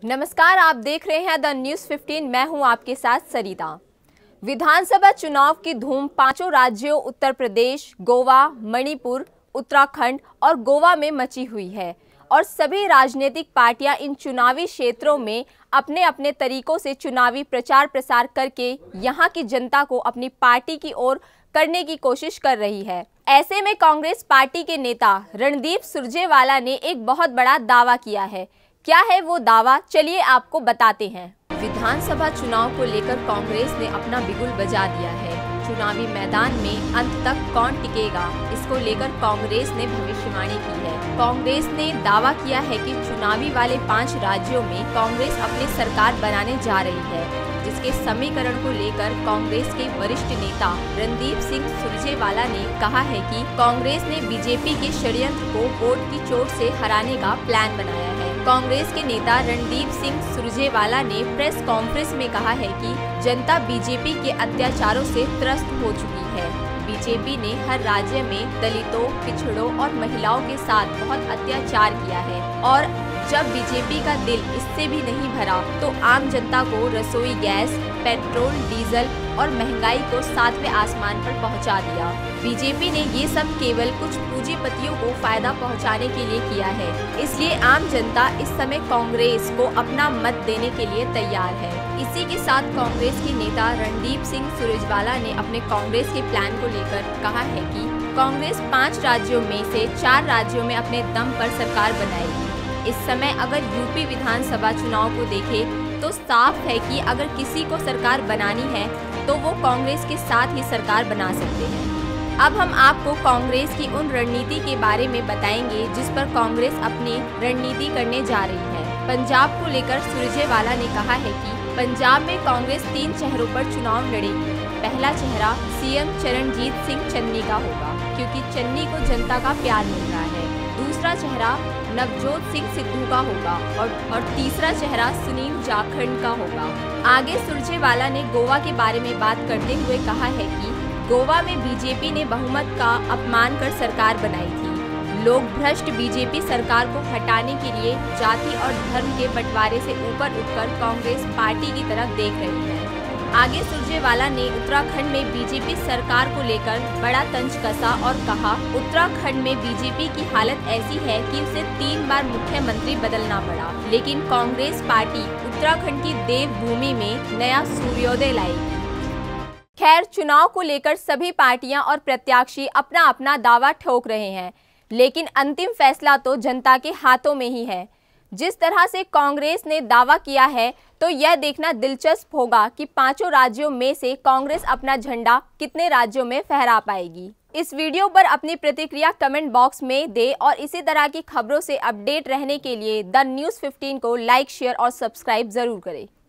नमस्कार, आप देख रहे हैं द न्यूज़ 15। मैं हूं आपके साथ सरिता। विधानसभा चुनाव की धूम पांचों राज्यों उत्तर प्रदेश, गोवा, मणिपुर, उत्तराखंड और गोवा में मची हुई है और सभी राजनीतिक पार्टियां इन चुनावी क्षेत्रों में अपने अपने तरीकों से चुनावी प्रचार प्रसार करके यहां की जनता को अपनी पार्टी की ओर करने की कोशिश कर रही है। ऐसे में कांग्रेस पार्टी के नेता रणदीप सुरजेवाला ने एक बहुत बड़ा दावा किया है। क्या है वो दावा, चलिए आपको बताते हैं। विधानसभा चुनाव को लेकर कांग्रेस ने अपना बिगुल बजा दिया है। चुनावी मैदान में अंत तक कौन टिकेगा, इसको लेकर कांग्रेस ने भविष्यवाणी की है। कांग्रेस ने दावा किया है कि चुनावी वाले 5 राज्यों में कांग्रेस अपनी सरकार बनाने जा रही है, जिसके समीकरण को लेकर कांग्रेस के वरिष्ठ नेता रणदीप सिंह सुरजेवाला ने कहा है कि कांग्रेस ने बीजेपी के षड्यंत्र को वोट की चोट से हराने का प्लान बनाया है। कांग्रेस के नेता रणदीप सिंह सुरजेवाला ने प्रेस कॉन्फ्रेंस में कहा है कि जनता बीजेपी के अत्याचारों से त्रस्त हो चुकी है। बीजेपी ने हर राज्य में दलितों, पिछड़ों और महिलाओं के साथ बहुत अत्याचार किया है और जब बीजेपी का दिल इससे भी नहीं भरा तो आम जनता को रसोई गैस, पेट्रोल, डीजल और महंगाई को 7वें आसमान पर पहुंचा दिया। बीजेपी ने ये सब केवल कुछ पूंजीपतियों को फायदा पहुंचाने के लिए किया है, इसलिए आम जनता इस समय कांग्रेस को अपना मत देने के लिए तैयार है। इसी के साथ कांग्रेस के नेता रणदीप सिंह सुरजेवाला ने अपने कांग्रेस के प्लान को लेकर कहा है कि कांग्रेस 5 राज्यों में से 4 राज्यों में अपने दम पर सरकार बनाएगी। इस समय अगर यूपी विधानसभा चुनाव को देखें तो साफ है कि अगर किसी को सरकार बनानी है तो वो कांग्रेस के साथ ही सरकार बना सकते हैं। अब हम आपको कांग्रेस की उन रणनीति के बारे में बताएंगे जिस पर कांग्रेस अपनी रणनीति करने जा रही है। पंजाब को लेकर सुरजेवाला ने कहा है कि पंजाब में कांग्रेस 3 चेहरों पर चुनाव लड़ेगी। पहला चेहरा सीएम चरणजीत सिंह चन्नी का होगा, क्योंकि चन्नी को जनता का प्यार मिल रहा है। दूसरा चेहरा नवजोत सिंह सिद्धू का होगा और तीसरा चेहरा सुनील जाखड़ का होगा। आगे सुरजेवाला ने गोवा के बारे में बात करते हुए कहा है कि गोवा में बीजेपी ने बहुमत का अपमान कर सरकार बनाई थी। लोग भ्रष्ट बीजेपी सरकार को हटाने के लिए जाति और धर्म के बंटवारे से ऊपर उठकर कांग्रेस पार्टी की तरफ देख रही है। आगे सुरजेवाला ने उत्तराखंड में बीजेपी सरकार को लेकर बड़ा तंज कसा और कहा, उत्तराखंड में बीजेपी की हालत ऐसी है कि उसे 3 बार मुख्यमंत्री बदलना पड़ा, लेकिन कांग्रेस पार्टी उत्तराखंड की देवभूमि में नया सूर्योदय लाएगी। खैर, चुनाव को लेकर सभी पार्टियां और प्रत्याशी अपना अपना दावा ठोक रहे हैं, लेकिन अंतिम फैसला तो जनता के हाथों में ही है। जिस तरह से कांग्रेस ने दावा किया है तो यह देखना दिलचस्प होगा कि 5 राज्यों में से कांग्रेस अपना झंडा कितने राज्यों में फहरा पाएगी। इस वीडियो पर अपनी प्रतिक्रिया कमेंट बॉक्स में दें और इसी तरह की खबरों से अपडेट रहने के लिए द न्यूज़ 15 को लाइक, शेयर और सब्सक्राइब जरूर करें।